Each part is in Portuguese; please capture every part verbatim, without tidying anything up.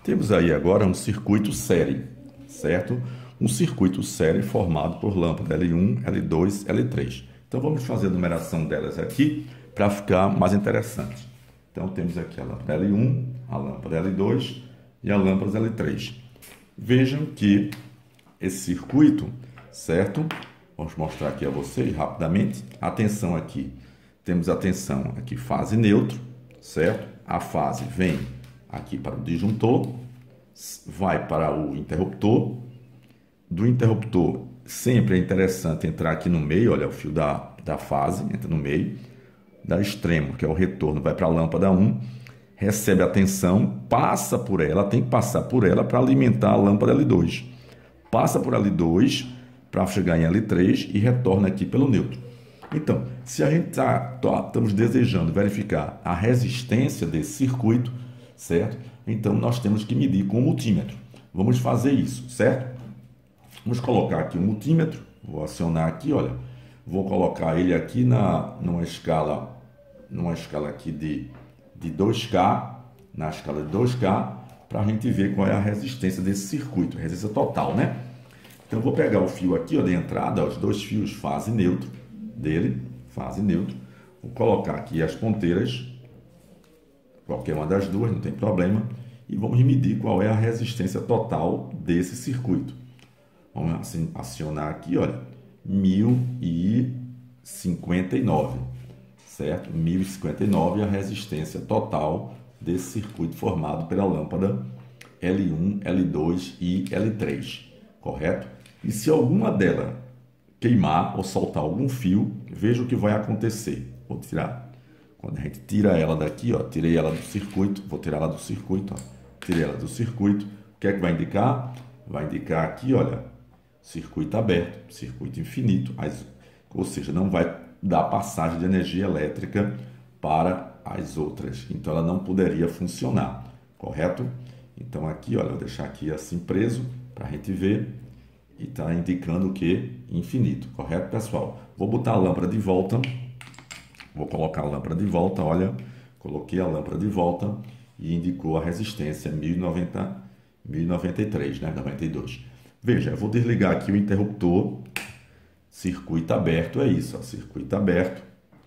Temos aí agora um circuito série, certo? Um circuito série formado por lâmpada L um, L dois, L três. Então vamos fazer a numeração delas aqui para ficar mais interessante. Então temos aqui a lâmpada L um, a lâmpada L dois e a lâmpada L três. Vejam que esse circuito, certo? Vamos mostrar aqui a vocês rapidamente. Atenção aqui. Temos a tensão aqui, fase neutro, certo? A fase vem aqui para o disjuntor, vai para o interruptor. Do interruptor, sempre é interessante entrar aqui no meio, olha o fio da, da fase, entra no meio. Da extremo, que é o retorno, vai para a lâmpada um, recebe a tensão, passa por ela, tem que passar por ela para alimentar a lâmpada L dois. Passa por L dois para chegar em L três e retorna aqui pelo neutro. Então, se a gente tá, tá, estamos desejando verificar a resistência desse circuito, certo? Então, nós temos que medir com o multímetro. Vamos fazer isso, certo? Vamos colocar aqui o multímetro, vou acionar aqui, olha, vou colocar ele aqui na, numa escala, numa escala aqui de, de dois K, na escala de dois K, para a gente ver qual é a resistência desse circuito, resistência total, né? Então, vou pegar o fio aqui, ó, de entrada, ó, os dois fios fase neutro dele, fase neutro, vou colocar aqui as ponteiras, qualquer uma das duas, não tem problema, e vamos medir qual é a resistência total desse circuito. Vamos assim, acionar aqui, olha, mil e cinquenta e nove, certo? mil e cinquenta e nove é a resistência total desse circuito formado pela lâmpada L um, L dois e L três, correto? E se alguma delas queimar ou soltar algum fio, veja o que vai acontecer. Vou tirar. Quando a gente tira ela daqui, ó, tirei ela do circuito, vou tirar ela do circuito, ó, tirei ela do circuito. O que é que vai indicar? Vai indicar aqui, olha, circuito aberto, circuito infinito, as, ou seja, não vai dar passagem de energia elétrica para as outras. Então, ela não poderia funcionar, correto? Então, aqui, olha, vou deixar aqui assim preso para a gente ver. E está indicando o que? Infinito, correto, pessoal? Vou botar a lâmpada de volta. Vou colocar a lâmpada de volta, olha. Coloquei a lâmpada de volta e indicou a resistência mil e noventa, mil e noventa e três, né? noventa e dois. Veja, eu vou desligar aqui o interruptor. Circuito aberto, é isso, ó, circuito aberto.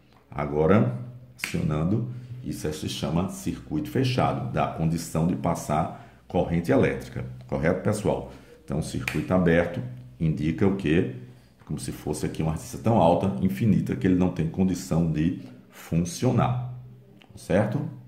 Agora, acionando, isso se chama circuito fechado, dá a condição de passar corrente elétrica, correto, pessoal? Então, circuito aberto indica o quê? Como se fosse aqui uma resistência tão alta, infinita, que ele não tem condição de funcionar, certo?